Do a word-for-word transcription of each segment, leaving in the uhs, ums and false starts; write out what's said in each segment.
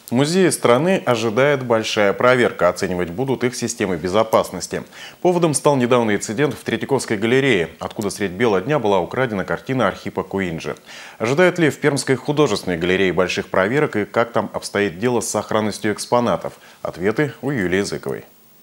Музеи страны ожидает большая проверка. Оценивать будут их системы безопасности. Поводом стал недавний инцидент в Третьяковской галерее, откуда средь бела дня была украдена картина Архипа Куинджи. Ожидают ли в Пермской художественной галерее больших проверок и как там обстоит дело с сохранностью экспонатов? Ответы у Юлии Языковой.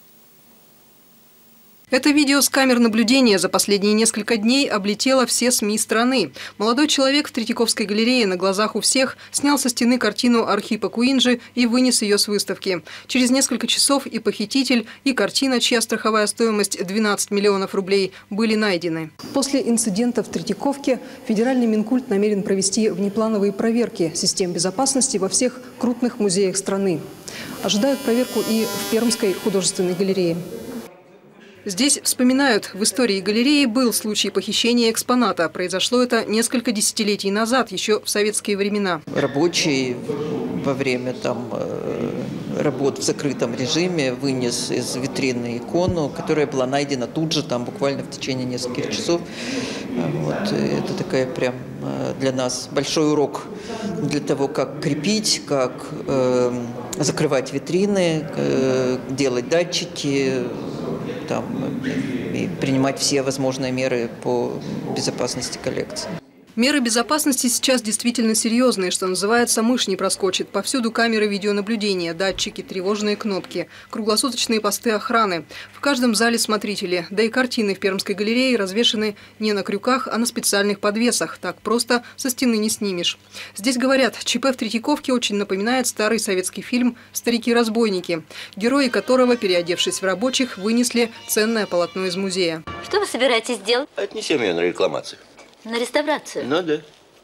Это видео с камер наблюдения за последние несколько дней облетело все СМИ страны. Молодой человек в Третьяковской галерее на глазах у всех снял со стены картину Архипа Куинджи и вынес ее с выставки. Через несколько часов и похититель, и картина, чья страховая стоимость двенадцать миллионов рублей, были найдены. После инцидента в Третьяковке федеральный Минкульт намерен провести внеплановые проверки систем безопасности во всех крупных музеях страны. Ожидают проверку и в Пермской художественной галерее. Здесь вспоминают, в истории галереи был случай похищения экспоната. Произошло это несколько десятилетий назад, еще в советские времена. Рабочий во время там, работ в закрытом режиме вынес из витрины икону, которая была найдена тут же, там, буквально в течение нескольких часов. Вот, это такая прям для нас большой урок для того, как крепить, как э, закрывать витрины, э, делать датчики, там, и принимать все возможные меры по безопасности коллекции. Меры безопасности сейчас действительно серьезные, что называется, мышь не проскочит. Повсюду камеры видеонаблюдения, датчики, тревожные кнопки, круглосуточные посты охраны. В каждом зале смотрители. Да и картины в Пермской галерее развешаны не на крюках, а на специальных подвесах. Так просто со стены не снимешь. Здесь говорят, ЧП в Третьяковке очень напоминает старый советский фильм «Старики-разбойники», герои которого, переодевшись в рабочих, вынесли ценное полотно из музея. Что вы собираетесь делать? Отнесем ее на рекламацию. На реставрацию? Ну да.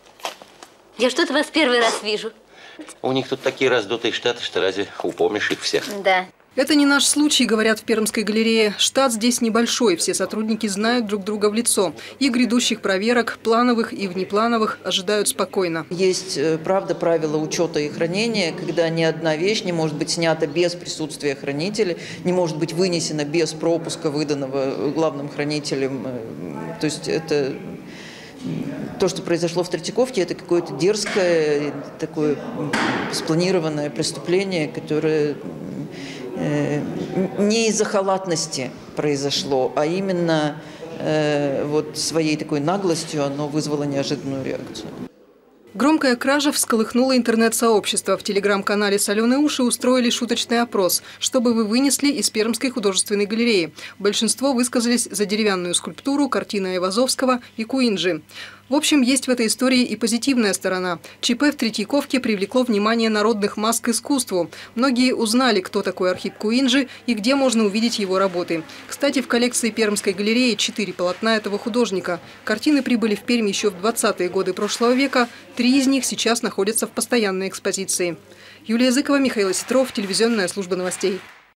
Я что-то вас первый раз вижу. У них тут такие раздутые штаты, что разве упомнишь их всех? Да. Это не наш случай, говорят в Пермской галерее. Штат здесь небольшой, все сотрудники знают друг друга в лицо. И грядущих проверок, плановых и внеплановых, ожидают спокойно. Есть, правда, правила учета и хранения, когда ни одна вещь не может быть снята без присутствия хранителя, не может быть вынесена без пропуска, выданного главным хранителем. То есть это... То, что произошло в Третьяковке, это какое-то дерзкое, такое спланированное преступление, которое э, не из-за халатности произошло, а именно э, вот своей такой наглостью оно вызвало неожиданную реакцию. Громкая кража всколыхнула интернет-сообщество. В телеграм-канале «Соленые уши» устроили шуточный опрос, чтобы вы вынесли из Пермской художественной галереи. Большинство высказались за деревянную скульптуру, картины Айвазовского и Куинджи. В общем, есть в этой истории и позитивная сторона. ЧП в Третьяковке привлекло внимание народных масс к искусству. Многие узнали, кто такой Архип Куинджи и где можно увидеть его работы. Кстати, в коллекции Пермской галереи четыре полотна этого художника. Картины прибыли в Пермь еще в двадцатые годы прошлого века. Три из них сейчас находятся в постоянной экспозиции. Юлия Языкова, Михаил Осетров, телевизионная служба новостей.